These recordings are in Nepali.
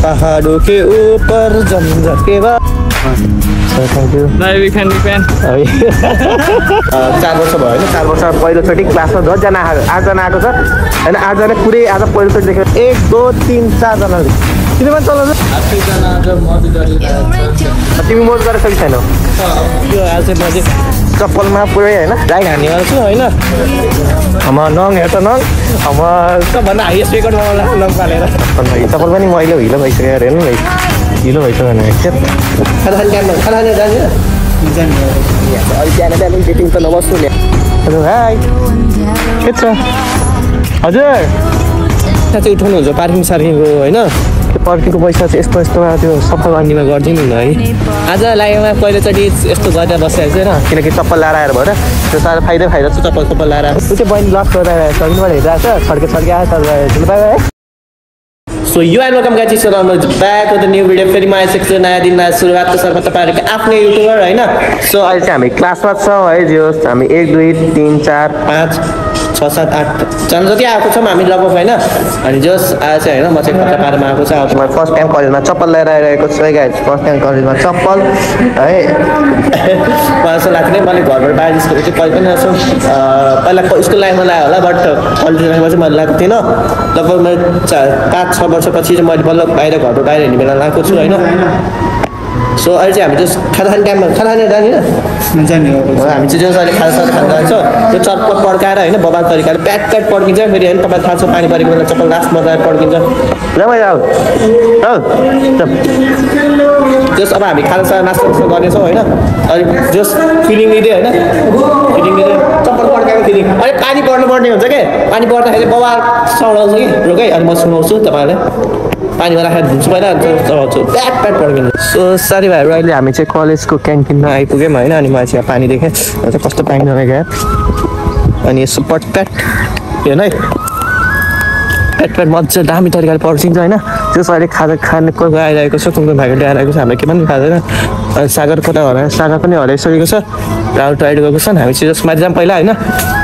पहाड़ों के ऊपर जमझट के बाद थ्याङ्क यू 4 वर्ष भयो होइन 4 वर्ष पहिलोचोटि क्लासमा 10जना 8जना आएको छ होइन 8जना पुरै आज पहिलोचोटि देखेको 1 2 3 4 जना किन पनि चलाउँछ तिमी मोज गरेर सकेको छैनौ यो आज म चाहिँ चप्पलमा पुरै होइन राइड हान्नेवाला छु होइन नङ हेर त नङ सबभन्दा हाइएस्ट रेकर्ड बनाउला नङ पालेर चप्पल पनि मैलो हिलो भइसक्यो हेर्नु न हिलो भइसक्यो भने खाना डेटिङ त नबस्नु नि हेलो हाई के छ हजुर त्यहाँ चाहिँ उठाउनुहुन्छ पार्किङ सार्किङको होइन त्यो पार्किङको पैसा चाहिँ यस्तो त्यो सफा गर्नेमा गरिदिनु न है आज लागेमा पहिलोचोटि यस्तो गरेर बसिरहेको छैन किनकि चप्पल लाएर आएर भएर त्यो साह्रो फाइदा छ चप्पल लाएर ऊ चाहिँ बहिनी लस गरेर सकिनुबाट हेरिरहेको छ छड्के आयो तर बाई सो यो एन्ड वेलकम गाइज सो राम्रो back with the new video फेरि म आइसकेको छु नयाँ दिन नयाँ सुरुवातको सर्व तपाईँहरूको आफ्नै युट्युबर होइन सो अहिले चाहिँ हामी क्लासमा छौँ है जो हामी 1 2 3 4 5 6 7 8 जना जति आएको छौँ हामी लगभग होइन अनि जस आज चाहिँ होइन म चाहिँ खतरा पारेमा आएको छ म फर्स्ट टाइम कलेजमा चप्पल लिएर आइरहेको छु है गाइज फर्स्ट टाइम कलेजमा चप्पल है मलाई जस्तो लाग्थ्यो मैले घरबाट बाहिर निस्केको चाहिँ कहिले पनि नसु पहिला स्कुल लाइफमा लाग्यो होला बट कलेज लाइफमा चाहिँ मैले लगाएको थिइनँ लगभग मैले 5-6 वर्षपछि चाहिँ मैले बल्ल घरबाट बाहिर हिँड्ने बेला लगाएको छु होइन सो अहिले चाहिँ हामी चाहिँ खाना खाने टाइममा खाना खाने जाने हामी चाहिँ जस अहिले खाना जान्छ त्यो चटपट पड्काएर होइन बबाल तरिकाले प्याट पड्किन्छ फेरि होइन तपाईँलाई थाहा छ पानी परेको बेला चप्पल लास्ट मजाले पड्किन्छ जस अब हामी खाना नास्ता गर्नेछौँ होइन अनि जस फिलिङ लिँदै होइन फिलिङ लिँदै चप्पल पड्काएको फिलिङ अहिले पानी पर्नुपर्ने हुन्छ क्या पानी पर्दाखेरि बबाल सौडाउँछ कि रोकै अनि म सुनाउँछु तपाईँलाई पानीमा राखेर धुन्छु पहिला चलाउँछु प्याट पड्किन्छ सो साथी भाइहरू अहिले हामी चाहिँ कलेजको क्यान्टिनमा आइपुग्यौँ होइन अनि मैले चाहिँ पानी देखेँ चाहिँ कस्तो पानी नभएको अनि यसो पटप्याट हेर्नु है प्याट मजाले दामी तरिकाले पर्सिन्छ होइन त्यो अहिले खाने कोही आइरहेको छ कुन भाइले आइरहेको छ हामीले के पनि खाँदैन अनि सागर कता हरायो सागर पनि हराइसकेको छ राउट राइड गएको छ हामी चाहिँ जसमा जाऊँ पहिला होइन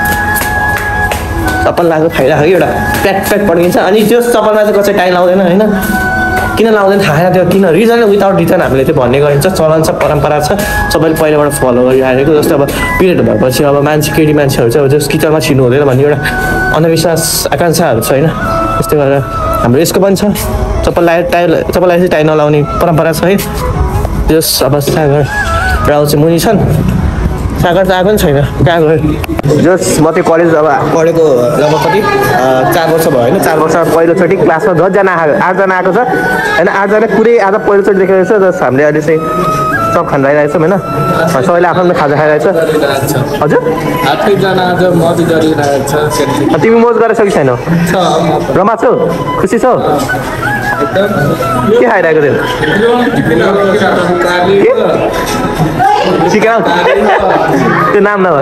चप्पल लगाएको फाइदा कि एउटा प्याट पड्किन्छ अनि त्यो चप्पलमा चाहिँ कसै टाइम लाउँदैन होइन किन लाउँदैन थाहा छैन त्यो किन रिजन विदाउट रिजन हामीले त्यो भन्ने गरिन्छ चलन छ परम्परा छ सबैले पहिलाबाट फलो गरिरहेको जस्तो अब पिरियड भएपछि अब केटी मान्छेहरू चाहिँ अब जस किचनमा छिर्नु हुँदैन भन्ने एउटा अन्धविश्वास आकाङ्क्षाहरू छ होइन त्यस्तै गरेर हाम्रो यसको पनि छ चप्पल लगाएर टाइम नलाउने परम्परा छ है जस अब सागर राउ चाहिँ मुनि छन् सागर त आएको पनि छैन कहाँ गयो जस म त्यो कलेज अब पढेको लगभग कति 4 वर्ष भयो होइन 4 वर्ष पहिलोचोटि क्लासमा 10जना 8जना आएको छ होइन 8जना पुरै आज पहिलोचोटि देखेको छ जस हामीले अहिले चाहिँ सब खान लगाइरहेको छौँ होइन सबैले आफ्नो खाजा खाइरहेको छ हजुर 8जना आज मज गरिरहेको छ तिमी मोज गरेर सकेको छैनौ रमा छौ खुसी छौ के खाइरहेको थियो चिकन त्यो नाम नभए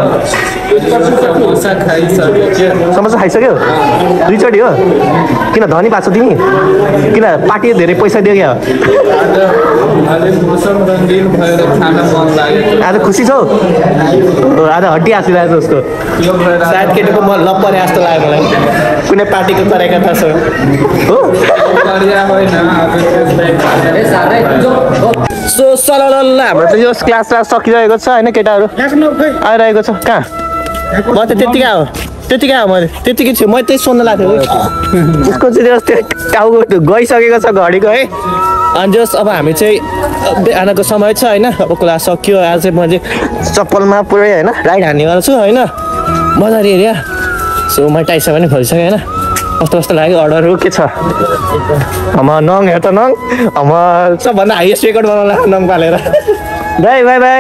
समोसा खाइसक्यो 2 चोटि हो किन धनी भएको छौ तिमी किन पार्टी धेरै पैसा दियो क्या आज खुसी छौ आज हड्डी आसिरहेको छ उसको सायद केटीको म लप परे जस्तो लाग्यो मलाई कुनै पार्टीको तरिका थाहा छ हो सो सरल हाम्रो चाहिँ यो क्लास सकिरहेको छ होइन केटाहरू आइरहेको छ कहाँ म त त्यतिकै हो मैले त्यतिकै छु मैले त्यही सोध्न लाग्थेँ उसको चाहिँ जस्तो टाउको गइसकेको छ घडीको है अनि जस अब हामी चाहिँ बिहानको समय छ होइन अब क्लास सक्यो आज चाहिँ म चाहिँ चप्पलमा पुरै होइन राइड हान्नेवाला छु होइन मजाले एरिया सो मैले टाइसा पनि खोलिसकेँ होइन कस्तो लाग्यो अर्डरहरू के छ नङ हेर त नङ सबभन्दा हाइएस्ट रेकर्ड बनाउला नङ पालेर बाई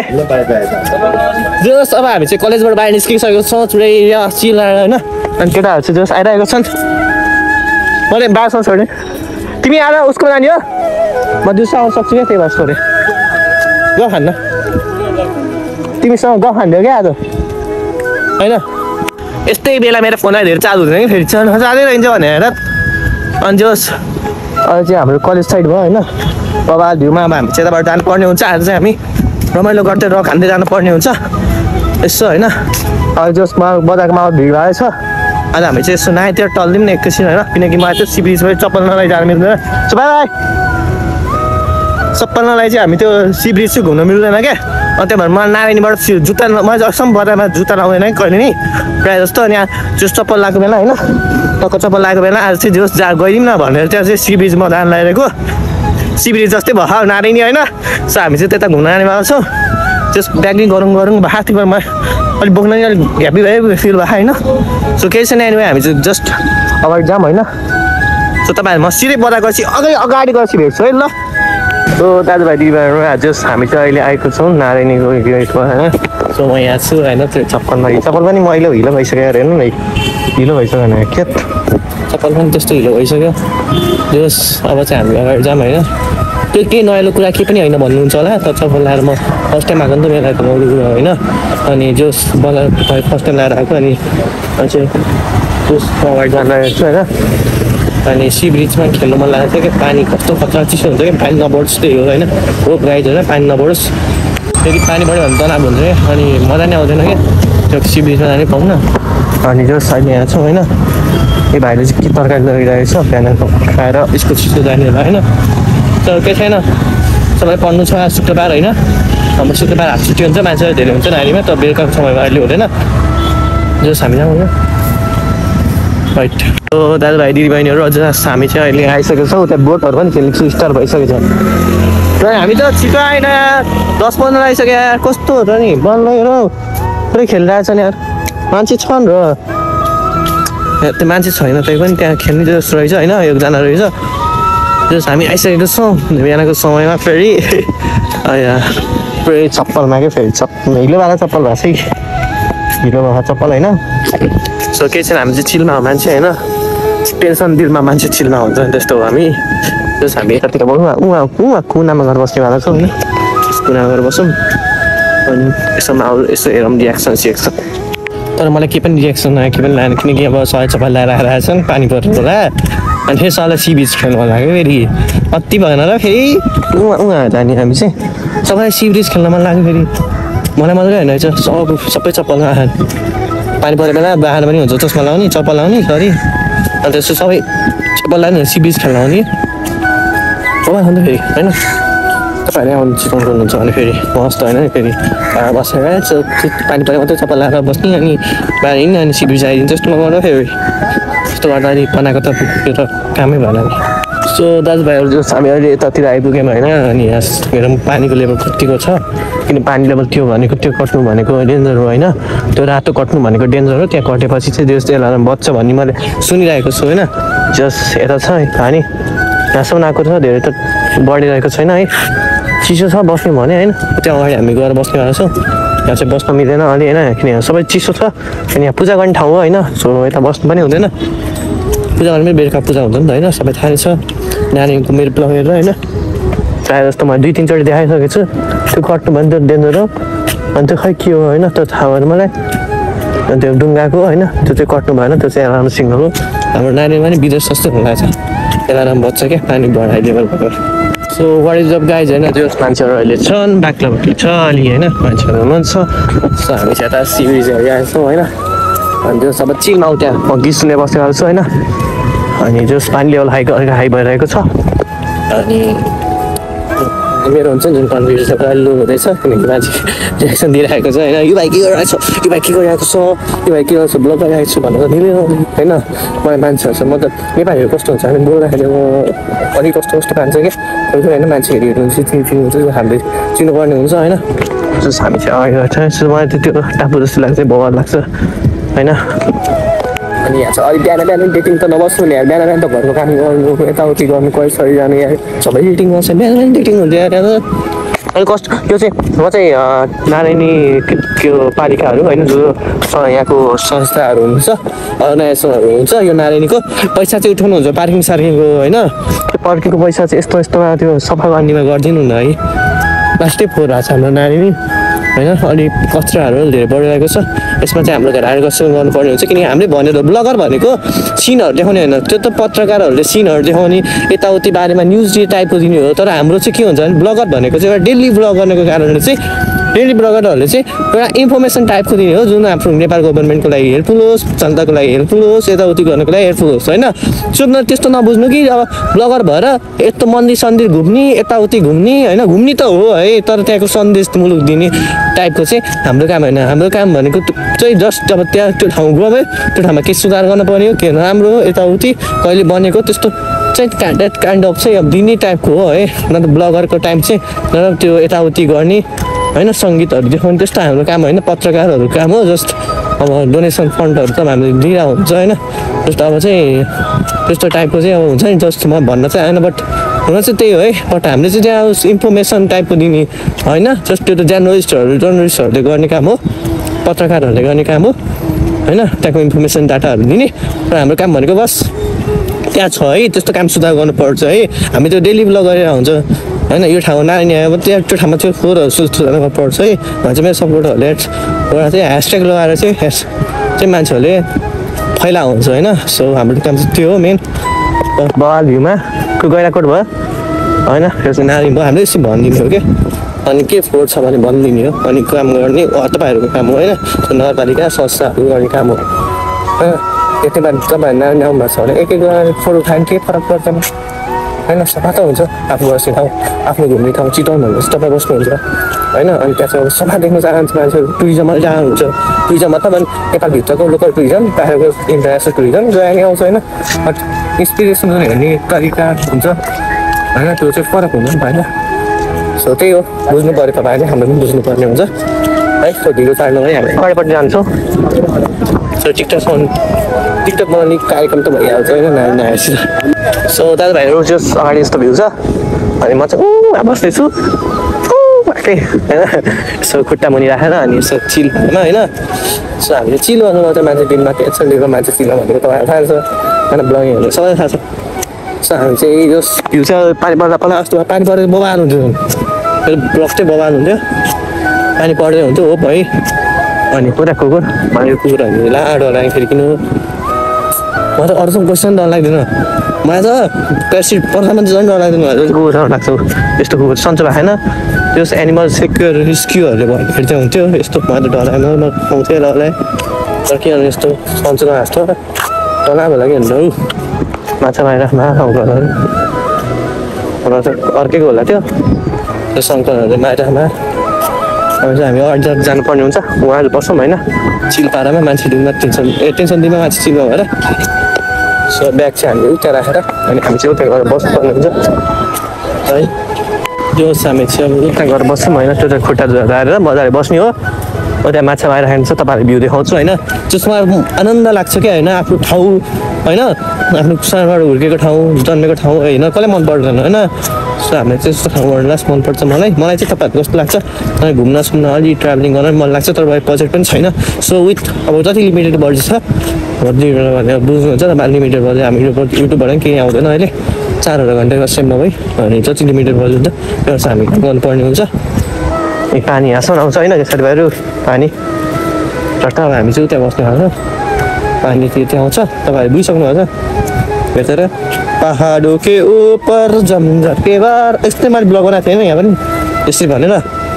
जस अब हामी चाहिँ कलेजबाट बाहिर निस्किसकेको छौँ पुरै चिल होइन अनि केटाहरू चाहिँ जस आइरहेको छन् मैले बाह्रसम्म छोडेँ तिमी आएर उसको नानी हो म दिउँसो आउनु सक्छु क्या त्यही भएर छोडेँ गफ खान्न तिमीसँग गफ खान्थ्यो क्या आज होइन यस्तै बेला मेरो फोनमा धेरै चार्ज हुँदैन कि फेरि चाँदै रहन्छ भनेर अनि जस अहिले चाहिँ हाम्रो कलेज साइड भयो होइन बबा भ्यूमा अब हामी चाहिँ यताबाट जानुपर्ने हुन्छ आज चाहिँ हामी रमाइलो गर्दै रक हान्दै जानुपर्ने हुन्छ यसो होइन अहिले जसमा बजारको माहौल भिड भएको छ आज हामी चाहिँ यसो नआएतिर टल्दिउँ न एकैछिन होइन किनकि मलाई चाहिँ सिबिसबाट चप्पल नलाइ जानु मिल्दैन सो बाई चप्पललाई चाहिँ हामी त्यो सी ब्रिज चाहिँ घुम्न मिल्दैन क्या त्यही भएर मलाई नारायणीबाट जुत्ता मैले अक्सम बजारमा जुत्ता लाउँदैन कि कहिले नि प्रायः जस्तो अनि जो चप्पल लगाएको बेला होइन टक्क चप्पल लगाएको बेला आज चाहिँ जो गइदिउँ न भनेर त्यहाँ चाहिँ सी ब्रिजमा जान लागेको सी ब्रिज जस्तै भयो नारायणी होइन सो हामी चाहिँ त्यता घुम्न जाने भएको छौँ जस प्याकिङ गरौँ भएको थियो म अलिक बोक्न नि अलिक ह्याप्पी भयो फिल भयो होइन सो केही छैन एनिवे हामी चाहिँ जस्ट अगाडि जाऊँ होइन सो तपाईँहरू म सिधै बजार गएपछि अगाडि गएपछि भेट्छु है ल सो दाजुभाइ दिदीबहिनीहरू जस हामी चाहिँ अहिले आएको छौँ नारायणीको गेटमा होइन सो म यहाँ छु होइन त्यो चप्पलमा चप्पल पनि मैले हिलो भइसक्यो हेर्नु न हिलो भइसक्यो भने के चप्पल पनि त्यस्तो हिलो भइसक्यो जस अब चाहिँ हामी अगाडि जाऊँ होइन त्यो केही नयाँ कुरा केही पनि होइन भन्नुहुन्छ होला तर चप्पल लाएर म फर्स्ट टाइम आएको नि त मेरो लाइफको नौलो कुरा होइन अनि जस बजार फर्स्ट टाइम लाएर आएको अनि चाहिँ जस अगाडि जान लागेको छु होइन अनि सी ब्रिजमा खेल्नु मन लागेको थियो कि पानी कस्तो खतरा चिसो हुन्छ कि पानी नबढोस् त्यही हो होइन रोक राइज होइन पानी नबढोस् फेरि पानी बढ्यो भने तनाव हुन्छ क्या अनि मजा नै आउँदैन क्या त्यो सी ब्रिजमा जानै पाउँ न अनि जो अहिले यहाँ छौँ होइन यो भाइले चाहिँ के तरकारी लगिरहेको छ बिहान खाएर स्कुल सिस्कुल जाने होइन तर केही छैन सबैलाई पढ्नु छ शुक्रबार होइन हाम्रो शुक्रबार हाफ छुट्टी हुन्छ मान्छेहरू धेरै हुन्छ नानीमा त बेलुकाको समयमा अहिले हुँदैन जस हामी जाउँ होइन राइट सो दाजुभाइ दिदीबहिनीहरू अझ हामी चाहिँ अहिले आइसकेको छौँ त्यहाँ बोटहरू पनि खेल्नु स्टार्ट भइसकेको छ र हामी त छिटो आएन 10-15 आइसक्यो कस्तो हो त नि बन्द र पुरै खेलिरहेछ नि यार मान्छे छन् र त्यो मान्छे छैन त्यही पनि त्यहाँ खेल्ने जस्तो रहेछ होइन एकजना रहेछ जस हामी आइसकेको छौँ बिहानको समयमा फेरि पुरै चप्पलमा क्या फेरि हिलोवाला चप्पल भएको छ हिलो भएको चप्पल होइन सो केही छैन हामी चाहिँ चिलमा हो मान्छे होइन टेन्सन दिलमा मान्छे चिलमा हुन्छ त्यस्तो हो हामी जस हामी यतातिर उहाँ कुनामा गएर बस्ने भएको छौँ होइन कुनामा गएर बसौँ अनि यसोमा यसो हेरौँ रियाक्सन सिएक्सन तर मलाई केही पनि रियाक्सन आयो केही पनि लाएन किनकि अब सय चप्पल ल्याएर आइरहेको छन् पानी परेको होला अनि फेरि सबै सी बिच खेल्नु मन लाग्यो फेरि अति भएन र फेरि उहाँ जाने हामी चाहिँ सबैलाई सी ब्रिज खेल्न मन लाग्यो फेरि मलाई मात्रै होइन रहेछ सबै चप्पल पानी परेको बेला बाहान पनि हुन्छ चस्मा लाउने चप्पल लाउने घरि अन्त त्यसो सबै चप्पल लाने सी बिच खेल्न आउने हो अन्त फेरि होइन तपाईँहरूले आउनु चिकन गर्नुहुन्छ भने फेरि मस्त होइन फेरि बसेर पानी परेको मात्रै चप्पल लगाएर बस्ने अनि बाहिर हिँड्ने अनि सी बिच आइदिन्छ जस्तो गर्नु फेरि त्यस्तो गर्दा अनि बनाएको त त्यो त कामै भएन नि सो दाजुभाइहरू जस हामी अहिले यतातिर आइपुग्यौँ होइन अनि यहाँ मेरो पानीको लेभल कतिको छ किन पानी लेभल त्यो भनेको त्यो कट्नु भनेको डेन्जर हो होइन त्यो रातो कट्नु भनेको डेन्जर हो त्यहाँ कटेपछि चाहिँ जस त्यसलाई बच्छ भन्ने मैले सुनिरहेको छु होइन जस यता छ है पानी यहाँसम्म आएको छ धेरै त बढिरहेको छैन है चिसो छ बस्ने भने होइन त्यहाँ अगाडि हामी गएर बस्ने भएको छौँ यहाँ चाहिँ बस्न मिल्दैन अलि होइन किन यहाँ सबै चिसो छ अनि यहाँ पूजा गर्ने ठाउँ हो होइन सो यता बस्नु पनि हुँदैन पूजा गर्ने पनि बेलुका पूजा हुन्छ नि त होइन सबै थाहा छ नानीको मेरो लगेर होइन प्रायः जस्तो मैले 2-3 चोटि देखाइसकेको छु त्यो कट्नु भने त्यो डेन्जर हो अनि त्यो खै के हो होइन त्यो थाहा भएन मलाई अनि त्यो डुङ्गाको होइन त्यो चाहिँ कट्नु भएन त्यो चाहिँ राम्रो सिग्नल हो हाम्रो नानीमा पनि विदेश जस्तो हुन लाग्छ एलार्म बज्छ क्या पानी बढाइ लेभल भएर so what is up guys होइन त्यो मान्छेहरू अहिले छन् बाक्लोबक्ली छ अलि होइन मान्छेहरू हुनुहुन्छ सो हामी चाहिँ यता सी ब्रिज आएको छौँ होइन अनि त्यो सबै चिलमा त्यहाँ गीत सुनेर बसेको छु होइन अनि जस पानी लेभल हाई भइरहेको छ अनि मेरो हुन्छ नि जुन कन्फ्युजन पुरा लो हुँदैछ किनकि मान्छे रिएक्सन दिइरहेको छ होइन यो भाइ के गरिरहेको छ यो भाइ के गरिरहेको छ यो भाइ के गर्छ ब्लग गरिरहेको छु भनेर दिने होइन मलाई मान्छेहरूसँग म त नेपालीहरू कस्तो हुन्छ हामी बोल्दाखेरि म अलिक कस्तो कस्तो मान्छ क्या कोही कोही होइन मान्छेहरू हेर्नुहुन्छ चिन्नुहुन्छ हामीले चिन्नुपर्ने हुन्छ होइन जस हामी चाहिँ अगाडि गर्छ मलाई त त्यो टापु जस्तो लाग्छ बवाल लाग्छ होइन अनि यहाँ चाहिँ अलिक बिहान डेटिङ त नबस्नु नि यार बिहान त घरको काम गर्नु यताउति गर्नु कसरी जानु यार सबै डेटिङ गर्छ बिहान डेटिङ हुन्छ यार त्यहाँ त अलिक कस्तो यो चाहिँ म चाहिँ नारायणी त्यो पालिकाहरू होइन जो यहाँको संस्थाहरू हुन्छ अर्गनाइजेसनहरू हुन्छ यो नारायणीको पैसा चाहिँ उठाउनुहुन्छ पार्किङ सार्किङको होइन त्यो पार्किङको पैसा चाहिँ यस्तोमा त्यो सफा गर्नेमा गरिदिनु न है लास्टै फोहोर भएको छ हाम्रो नारायणी होइन अलिक कचराहरू धेरै बढिरहेको छ यसमा चाहिँ हाम्रो घर कसरी गर्नुपर्ने हुन्छ किनकि हामीले भनेर ब्लगर भनेको सिनहरू देखाउने होइन त्यो त पत्रकारहरूले सिनहरू देखाउने यताउति बारेमा न्युज टाइपको दिने हो तर हाम्रो चाहिँ के हुन्छ भने ब्लगर भनेको चाहिँ एउटा डेली ब्लग गर्नेको कारणले चाहिँ डेली ब्लगरहरूले चाहिँ एउटा इन्फर्मेसन टाइपको दिने हो जुन आफ्नो नेपाल गभर्मेन्टको लागि हेल्पफुल होस्, जनताको लागि हेल्पफुल होस्, यताउति गर्नको लागि हेल्पफुल होस् होइन। त्यस्तो नबुझ्नु कि अब ब्लगर भएर यस्तो मन्दिर सन्दिर घुम्ने, यताउति घुम्ने होइन, घुम्ने त हो है, तर त्यहाँको सन्देशमूलक दिने टाइपको चाहिँ हाम्रो काम होइन। हाम्रो काम भनेको चाहिँ जस्ट अब त्यहाँ त्यो ठाउँ गयो, त्यो ठाउँमा के सुधार गर्न पर्ने हो, के राम्रो हो, यताउति कहिले बनेको त्यस्तो चाहिँ काइन्ड अफ चाहिँ अब दिने टाइपको हो है। न त ब्लगरको टाइम चाहिँ न त्यो यताउति गर्ने होइन, सङ्गीतहरू देखाउने त्यस्तो हाम्रो काम होइन, पत्रकारहरूको काम हो। जस्ट अब डोनेसन फन्डहरू त हामीले दिइरहेको हुन्छ होइन। जस्ट अब चाहिँ त्यस्तो टाइपको चाहिँ अब हुन्छ नि, जस्ट म भन्न चाहिँ आएन, बट हुन चाहिँ त्यही हो है। बट हामीले चाहिँ त्यहाँ इन्फर्मेसन टाइपको दिने होइन, जस्ट त्यो त जर्नलिस्टहरूले गर्ने काम हो, पत्रकारहरूले गर्ने काम हो होइन, त्यहाँको इन्फर्मेसन डाटाहरू दिने। र हाम्रो काम भनेको बस त्यहाँ छ है, त्यस्तो काम सुधार गर्नुपर्छ है। हामी त्यो डेली ब्लग गरेर हुन्छ होइन, यो ठाउँमा नानी आयो अब त्यो ठाउँमा त्यो फोहोरहरू सुधार गर्नुपर्छ है भन्छ चाहिँ मेरो सपोर्टरहरूले एउटा चाहिँ ह्यासट्याग लगाएर चाहिँ मान्छेहरूले फैला हुन्छ होइन। सो हाम्रो काम चाहिँ त्यो हो मेन। बवाल भ्यूमा गैराकोट भयो होइन, यो चाहिँ नानी भयो, हामीले यसो भनिदिने हो क्या। अनि के फोहोर छ भने भनिदिने हो, अनि काम गर्ने तपाईँहरूको काम हो होइन, नगरपालिका संस्थाहरू गर्ने काम हो होइन। यति बार तपाईँहरू नानी आउनुभएको छ भने एक फोटो उठायो भने के फरक पर्छ होइन, सफा त हुन्छ। आफ्नो बस्ने ठाउँ, आफ्नो घुम्ने ठाउँ चिताउनु भनेपछि तपाईँ बस्नुहुन्छ होइन। अनि त्यहाँ चाहिँ अब सफा देख्न चाहन्छ मान्छेहरू, टुरिज्ममा जानुहुन्छ। टुरिज्म मतलब नेपालभित्रको लोकल टुरिज्म, बाहिरको इन्टरनेसनल टुरिज्म जहाँ नि आउँछ होइन। बट इन्सपिरेसन हेर्ने तरिका हुन्छ होइन, त्यो चाहिँ फरक हुन्छ नि त होइन। सो त्यही हो, बुझ्नु पऱ्यो तपाईँहरूले, हाम्रो पनि बुझ्नुपर्ने हुन्छ है। सो ढिलो चाड्नु है, हामी अगाडिपट्टि जान्छौँ। सो टिकटक बनाउने कार्यक्रम त भइहाल्छ होइन नानी आएपछि। सो दाजुभाइहरू जस अगाडि यस्तो भ्यू छ, अनि म चाहिँ बस्दैछु बाटै होइन, यसो खुट्टा मुनि राखेर अनि यसो चिल भएन होइन। सो हामीले चिल गर्नुमा चाहिँ मान्छे दिनमा टेन्सन लिएको मान्छे चिल भनेको तपाईँलाई थाहा छ होइन, ब्लगिङहरू सबैलाई थाहा छ। सो हामी चाहिँ जस भ्यू चाहिँ पानी पर्दा पहिला जस्तो पानी परेर बबान हुन्थ्यो, मेरो ब्लग चाहिँ बबान हुन्थ्यो, पानी पर्दै हुन्थ्यो होप है। अनि पुरा कुकुर मैले कुकुरहरू लाडो लाग्यो फेरि किन मलाई त अरू सब क्वेसन डर लाग्दैन, मलाई त प्रेसिड पर्खामा चाहिँ झन् डर लाग्दैन, कुकुर डर लाग्छ। यस्तो कुकुर सन्चो राखेन, त्यो एनिमल सेक्युर रेस्क्युहरूले भन्दाखेरि चाहिँ हुन्थ्यो, यस्तो मलाई त डर लागेन, म पाउँथेँ डरलाई। तर के गर्नु यस्तो सन्चो नहाँस्तो डरलाग्दो लाग्यो नि हौ, माछा मारेर खाउँ घरहरू मलाई त अर्कैको होला त्यो शङ्करहरूले मारेर अब चाहिँ हामी अगाडि जानुपर्ने हुन्छ। उहाँहरू बस्छौँ होइन, चिल पारामा मान्छे दिनमा टेन्सन दिनमा मान्छे चिलमा भएर। सो ब्याग चाहिँ हामीले उता राखेर अनि हामी चाहिँ उता गएर बस्नुपर्ने हुन्छ है। जो हामी चाहिँ अब उता गएर बस्छौँ होइन, त्यो चाहिँ खुट्टा झारेर मजाले बस्ने हो। त्यहाँ माछा मारेर खान्छ, तपाईँहरू भ्यू देखाउँछु होइन, जसमा आनन्द लाग्छ क्या होइन। आफ्नो ठाउँ होइन, आफ्नो सानोबाट हुर्केको ठाउँ, जन्मेको ठाउँ होइन, कसैलाई मन पर्दैन होइन। सो हामीलाई चाहिँ यस्तो ठाउँबाट लास्ट मनपर्छ मलाई चाहिँ तपाईँहरूको कस्तो लाग्छ। अनि घुम्न सुम्न अलि ट्राभलिङ गर्न मन लाग्छ, तर बजेट पनि छैन। सो विथ अब जति लिमिटेड बजेट छ भनेर बुझ्नुहुन्छ, तपाईँ लिमिटेड बजेट हामी युट्युबबाट पनि केही आउँदैन अहिले, 4 घन्टाको सेम नभई अनि जति लिमिटेड बजेट हुन्छ त्यो चाहिँ हामी गर्नुपर्ने हुन्छ। ए पानी हाँसमा आउँछ होइन साथीभाइहरू, पानी झट्ट अब हामी चाहिँ उता बस्ने खान्छ, पानी त्यहाँ आउँछ। तपाईँहरू बुझिसक्नुहुन्छ हेरेर पहाडो के ऊपर झमझके बार, यस्तै मैले ब्लग बनाएको थिएँ यहाँ पनि यसरी भनेर।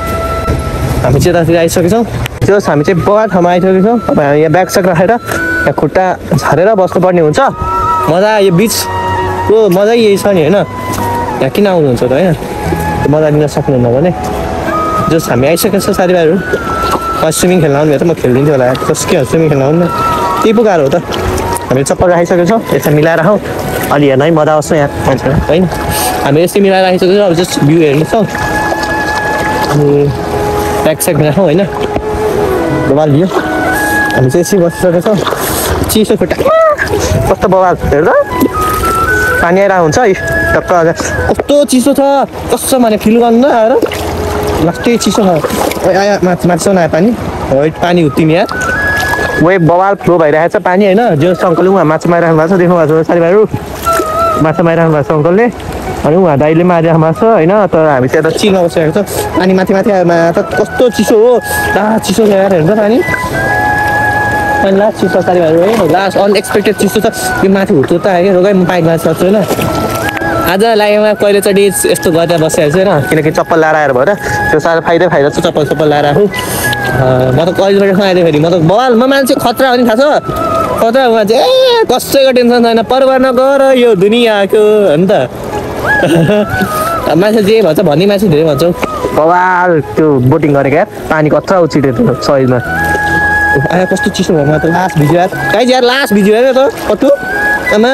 हामी चाहिँ यतातिर आइसकेछौँ, त्यो हामी चाहिँ बडा ठाउँमा आइसकेको छौँ। तपाईँ यहाँ ब्याग स्याग राखेर यहाँ खुट्टा छारेर बस्नुपर्ने हुन्छ। मजा यो बिचको मजै यही छ नि होइन, यहाँ किन आउनुहुन्छ त होइन, मजा लिन सक्नुहुन्न भने। जस हामी आइसकेको छ साथीभाइहरू, स्विमिङ खेल्न आउनु भयो त म खेलिदिन्थेँ होला, जस के स्विमिङ खेल्न आउनु त्यही पो गाह्रो हो त। हामी चप्पल राखिसकेको छौँ, यसो मिलाएर आउँ अलि हेर्न है मजा आउँछ यहाँ मान्छे होइन। हामी यस्तै मिलाएर राखिसकेको छौँ, अब जस्ट भ्यू हेर्नेछौँ अनि ब्याग स्याग राखौँ होइन। बवाल भ्यू हामी चाहिँ यसरी बसिसकेको छौँ, चिसो खुट्टा कस्तो बवाल हेर्दा पानी आइरहेको हुन्छ है टक्क। कस्तो चिसो छ, कस्तो माने फिल गर्नु न आएर लास्टै चिसो छ। आयो माथिसम्म आयो पानी, पानी हुत्तिने यहाँ वे बवाल फ्लो भइरहेको छ पानी होइन। जो अङ्कलले उहाँ माछा मारिराख्नु भएको छ, देख्नु भएको छ साथीभाइहरू, माछा मारिराख्नु भएको छ अङ्कलले, अनि उहाँ दाइले मारिराख्नु भएको छ होइन। तर हामी चाहिँ यता चिलमा बसिरहेको छ, पानी माथि आयो त कस्तो चिसो हो, चिसो ल्याएर हेर्छ पानी। अनि लास्ट चिसो साथीभाइहरू है, लास्ट अनएक्सपेक्टेड चिसो छ, यो माथि हुर्तो त आयो कि रोगै म पाइक लाग्छ होइन। आज लाइभमा पहिलोचोटि यस्तो गर्दा बसेको छु होइन किनकि चप्पल लाएर आएर भएर त्यो साह्रो फाइदा छ चप्पल लाएर आफू म त कलेजबाट खाँदै फेरि म त बवाल म मान्छे खतरा हो नि थाहा छ खतरा मान्छे कसैको टेन्सन छैन परवाह नगर यो दुनियाँको हो नि त मान्छे जे भन्छ भन्ने मान्छे धेरै भन्छ बवाल त्यो बोटिङ गरेको यार पानी कत्रा उछिट्यो त्यो शरीरमा आयो कस्तो चिसो भयो म त लास्ट भिज्यो यार गाइज यार लास्ट भिज्यो यार त कटु आमा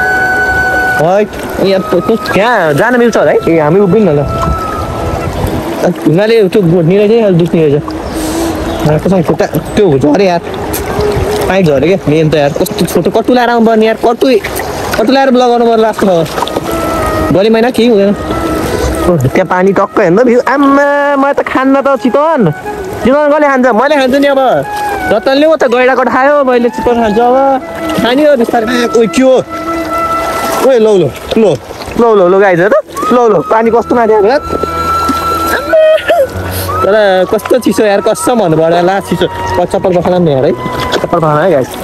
यहाँ जान मिल्छ होला है ए हामी उभिन्न ल ढुङ्गाले त्यो निरै चाहिँ अलिक दुख्ने रहेछ कसम खुट्टा त्यो झऱ्यो यार पाइप झऱ्यो क्या मेन त यार कस्तो छोटो कटु लाएर आउनु पर्ने यार कटु लाएर लगाउनु पर्ने लास्ट खबर गरी महिना केही हुँदैन त्यहाँ पानी टक्क हेर्नु भ्यू आम्मा म त खान्न त चितवन कसले खान्छ मैले खान्छु नि अब जतनले म त गैडा कट खायो मैले चितवन खान्छु अब खाने हो बिस्तारै ओ के हो ओए लौ गाइज त लौ पानी कस्तो माथि आएको तर कस्तो चिसो यार कसम भन्नु पर्यो लास्ट चिसो चप्पल पखाला नि यार है चप्पल पखाला है गाइज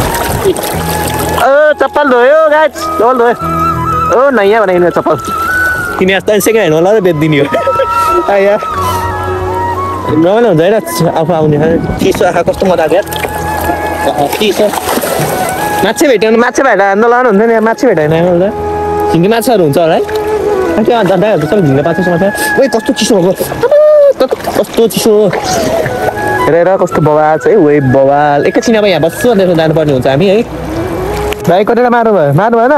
चप्पल धोयो गाइज चप्पल धोयो ओ नयाँ बनाइदिनु चप्पल तिमी यस्तो सेकेन्ड ह्यान्ड होला र बेचिदिने हो आया रमाइलो हुन्छ होइन आफू आउने चिसो आँखा कस्तो मजा आएको यार चिसो माछा भेट्यो भने माछा भेटेर हान्दा लानुहुन्छ नि माछा भेटाएन झिङ्गे माछाहरू हुन्छ होला है त्यो दादाहरू सबै झिङ्गे पाँच माछा ओइ कस्तो चिसो भएको कस्तो चिसो हेरेर कस्तो बवाल छ है ओइ बवाल एकैछिन अब यहाँ बस्छु अन्त जानुपर्ने हुन्छ हामी है भाइ कतिवटा मार्नु भएन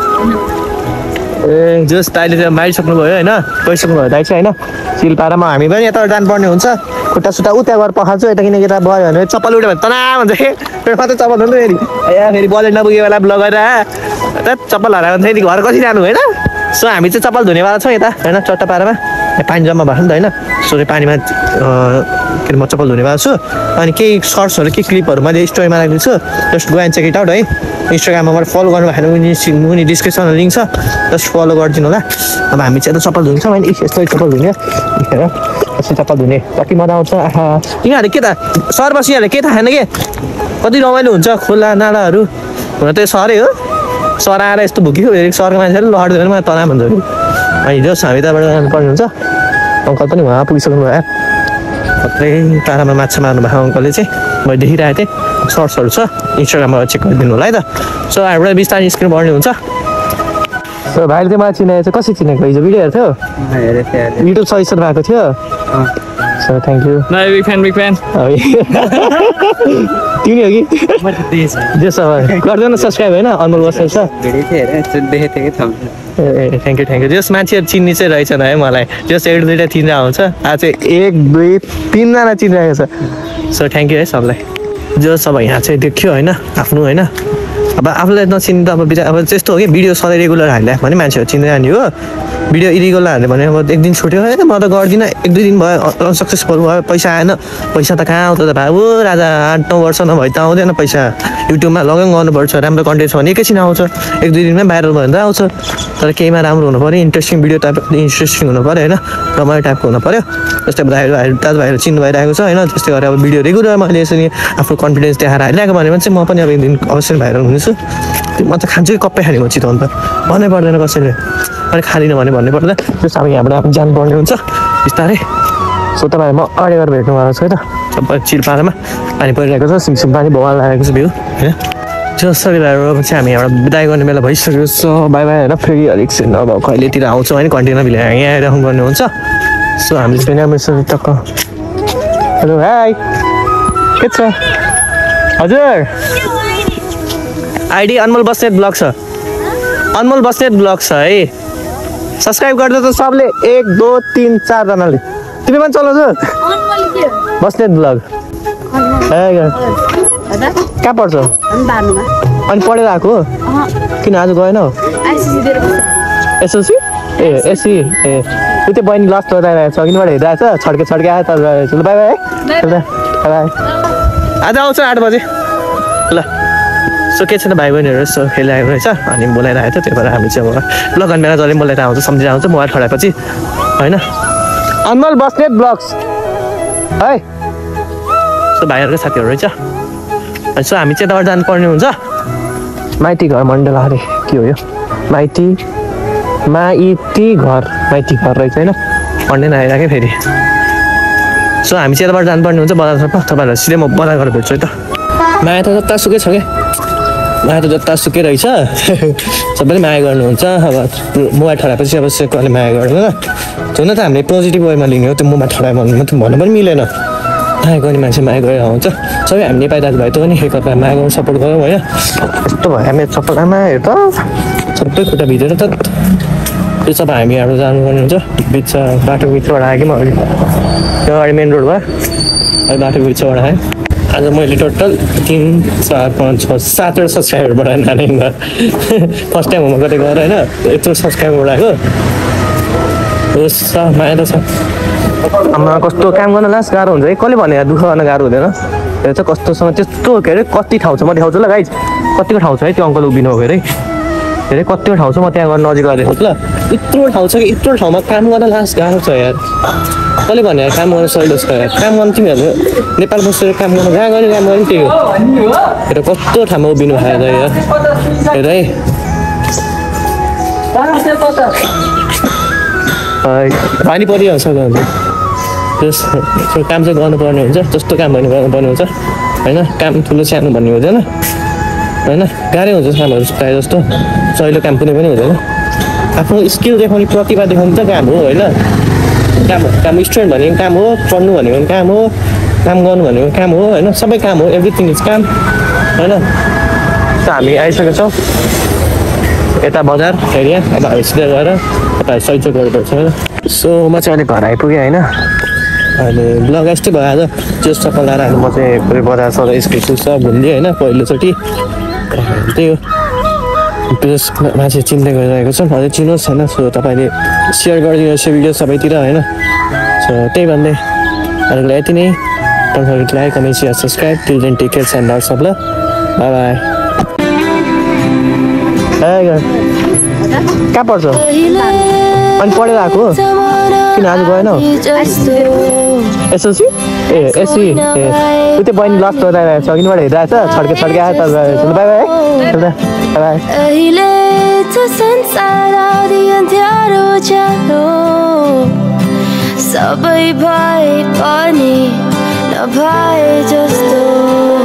ए जस दाइले चाहिँ मारिसक्नु भयो होइन गइसक्नु भयो दाइ चाहिँ होइन सिलपारामा हामी पनि यताबाट जानुपर्ने हुन्छ खुट्टा सुट्टा उता गएर पखाल्छु यता किनकि यता भयो भने चप्पल उठ्यो भने तना भन्छ कि मात्रै चप्पल हुन्छ फेरि फेरि बजेट नपुग्यो बेला लगेर चप्पल हरायो भने फेरि घर कसरी जानु होइन सो हामी चाहिँ चप्पल धुनेवाला छौँ यता होइन चट्टापारामा पानी जम्मा भएको नि त होइन सो पानीमा के अरे म चप्पल धुनेवाला छु अनि केही सर्ट्सहरू केही क्लिपहरू मैले स्टोरीमा राखिदिएको छु just go and check it out है इन्स्टाग्राममा मलाई फलो गर्नु भएन मुनि डिस्क्रिप्सनमा लिङ्क छ जस्ट फलो गरिदिनु होला अब हामी चाहिँ यता चप्पल धुन्छौँ होइन यस्तो चप्पल धुने हेर यस्तो चप्पल धुने कति मजा आउँछ आहा यिनीहरू के त सहर बसिहाल्यो के थाहा छैन के कति रमाइलो हुन्छ खोला नालाहरू हुन त यो सहरै हो सहर आएर यस्तो भुकियो फेरि सहरको मान्छेले लड्दैन मलाई तना भन्छ अनि जस हामी त्यहाँबाट जानुपर्ने हुन्छ अङ्कल पनि उहाँ पुगिसक्नु भयो खत्रै तारामा माछा मार्नु भएको अङ्कलले चाहिँ मैले देखिरहेको थिएँ सर्ट्सहरू छ इन्स्टाग्राममा चेक गरिदिनु होला है त सो हामीबाट बिस्तारै निस्किनु पर्ने हुन्छ सो भाइले चाहिँ मलाई चिनाएको चाहिँ कसरी चिनेको हिजो भिडियो हेर्थ्यो युट्युब सजेसन भएको थियो so thank you big fan तिमी हो कि जेस गरिदेऊ न सब्सक्राइब होइन अनमोल बस्ने छ थ्याङ्क यू जस मान्छेहरू चिन्ने चाहिँ रहेछ है मलाई जस एक दुईवटा चिन्दा हुन्छ आज चाहिँ 1 2 3 जना चिनिरहेको छ सो थ्याङ्क यू है सबलाई जस अब यहाँ चाहिँ देखियो होइन आफ्नो होइन अब आफूलाई नचिन्नु त अब त्यस्तो हो कि भिडियो सधैँ रेगुलर हाल्यो भने मान्छेहरू चिन्दै जाने हो भिडियो इरेगुलर हाल्यो भने अब एक दिन छुट्यो होइन म त गर्दिनँ 1 2 दिन भयो अनसक्सेसफुल भयो पैसा आएन पैसा त कहाँ आउँछ त भाइ हो राजा 8 9 वर्ष नभए त आउँदैन पैसा युट्युबमा लगइन गर्नुपर्छ राम्रो कन्टेन्ट छ भने एकैछिन आउँछ 1 2 दिनमै भाइरल भयो भने त आउँछ तर केहीमा राम्रो हुनु पऱ्यो इन्ट्रेस्टिङ भिडियो टाइप इन्ट्रेस्टिङ हुनु पऱ्यो होइन रमाइलो टाइपको हुनु पऱ्यो जस्तै अब दाजुभाइहरू चिन्नु भइरहेको छ होइन त्यस्तै गरेर अब भिडियो रेगुलर मैले यसरी आफ्नो कन्फिडेन्स देखाएर हालिरहेको भने चाहिँ म पनि अब एक दिन अवश्य भाइरल हुनेछु म त खान्छु कि कप्पै खाने म चितवन त भन्नै पर्दैन कसैले अनि खाँदिनँ भने भन्नै पर्दैन त्यस अब यहाँबाट आफ्नो जानुपर्ने हुन्छ बिस्तारै सो तपाईँ म अगाडि गएर भेट्नु भएको छ है त सबै चिलपारामा पानी परिरहेको छ सिमसिम पानी भवाल लागेको छ भ्यू होइन जसरी भएर चाहिँ हामी यहाँबाट बिदाई गर्ने बेला भइसकेको छ बाई बाई होइन फेरि अलिक अब कहिलेतिर आउँछौँ होइन कन्टेनर मिलेर यहाँ आएर गर्नु हुन्छ सो हामीले चाहिँ यहाँ टक्क हेलो हाई के छ हजुर आइडी अनमोल बस्नेत ब्लग छ अनमोल बस्नेत ब्लग छ है सब्सक्राइब गर्दा त सबले 1 2 3 4 जनाले तिमी पनि चलाउँछ बस्नेत ब्लग कहाँ पढ्छ अनि पढेर आएको किन आज गएन एसएलसी ए एससी ए त्यो बहिनी लास्ट लगाइरहेको छ अघिबाट हेरिरहेको छ छड्के आयो तर बाई बाई बाई आज आउँछ 8 बजे ल सो के छैन भाइ बहिनीहरू यसो खेलिरहेको रहेछ अनि बोलाइरहेको थियो त्यही भएर हामी चाहिँ अब लगन बेला जसले बोलाएर आउँछ सम्झिएर आउँछ मोबाइल खडाएपछि होइन अनमोल बस्नेत ब्लग्स है सो भाइहरूको साथीहरू रहेछ सो हामी चाहिँ यताबाट जानुपर्ने हुन्छ माइती घर मण्डला अरे के हो यो माइती माइती घर माइती घर रहेछ होइन पढ्ने नआइरहेको फेरि सो हामी चाहिँ यताबाट जानुपर्ने हुन्छ बजारतर्फ तपाईँहरूलाई सिधै म बजार गरेर भेट्छु है त माया त जतासुकै छ क्या माया त जतासुकै रहेछ सबैले माया गर्नुहुन्छ अब मोबाइल ठडाएपछि अब कसले माया गर्दैन हुन त हामीले पोजिटिभ वेमा लिने हो त्यो मोबाइल ठडायो भने भन्नु पनि मिलेन माया गर्ने मान्छे माया गरेर आउँछ सबै हामी नेपाली दाजुभाइ त पनि एकअर्कालाई माया गर्नु सपोर्ट गरौँ होइन यस्तो भयो हामी सबैलाई हेर त सबै खुट्टा भिजेर त त्यो सब हामीहरू जानुपर्ने हुन्छ बिच बाटो बिचबाट आयो कि म अगाडि त्यो अगाडि मेन रोड भयो अहिले बाटो बिचबाट आएँ आज मैले टोटल 3 4 5 6 7 सब्सक्राइबर बढाएँ नानीमा फर्स्ट टाइम हुन कतै गएर होइन यत्रो सब्सक्राइबर बढाएको होस् माया त छ आमा कस्तो काम गर्न लास्ट गाह्रो हुन्छ है कसले भने दुःख गर्न गाह्रो हुँदैन त्यो चाहिँ कस्तोसँग त्यस्तो के अरे कति ठाउँ छ म देखाउँछु ल गाइज कतिको ठाउँ छ है त्यो अङ्कल उभिनु हो अरे के अरे कतिको ठाउँ छ म त्यहाँ गर्न नजिक गएर देखाउँछु ल यत्रो ठाउँ छ कि यत्रो ठाउँमा काम गर्न लास्ट गाह्रो छ यार कसले भने यार काम गर्न सजिलो छ यार काम गर्न तिमीहरू नेपाल बसेर काम गर्न जहाँ गऱ्यो काम गर्नु त्यही हो हेर कस्तो ठाउँमा उभिनु भयो यार हेर है पानी परिहाल्छ त्यस काम चाहिँ गर्नुपर्ने हुन्छ जस्तो काम भने गर्नुपर्ने हुन्छ होइन काम ठुलो सानो भन्ने हुँदैन होइन गाह्रै हुन्छ कामहरू प्रायः जस्तो सहिलो काम कुनै पनि हुँदैन आफ्नो स्किल देखाउने प्रतिभा देखाउने त काम हो होइन काम स्टुडेन्ट भनेको काम हो पढ्नु भनेको काम हो काम गर्नु भनेको काम हो होइन सबै काम हो एभ्रिथिङ इज काम होइन त हामी आइसकेको छौँ यता बजार एरिया अब हामी सिधै गएर यता सहिचो गर्नुपर्छ सो म चाहिँ अहिले घर आइपुगेँ होइन अहिले ब्लग यस्तै भयो आज त्यो सबै लाएर अहिले म चाहिँ पुरै बजार सर स्कुल सब घुमिदिएँ होइन पहिलोचोटि त्यही हो प्लस मान्छे चिन्दै गरिरहेको छ अझै चिन्नुहोस् होइन सो तपाईँले सेयर गरिदिनुहोस् यो भिडियो सबैतिर होइन सो त्यही भन्दै अरूलाई यति नै don't like comment share subscribe till then take care and lots of love bye bye कहाँ पढ्छ अनि पढेर आएको किन आज गएन एसएलसी ए एससी ए उतै बहिनी लस्ट गराइरहेको छ अघिबाट हेरिरहेको छ छड्के छड्के आयो त बाई बाई बाई अहिले त संसार आदि अन्ध्यारो जानो सबै भए पनि नभए जस्तो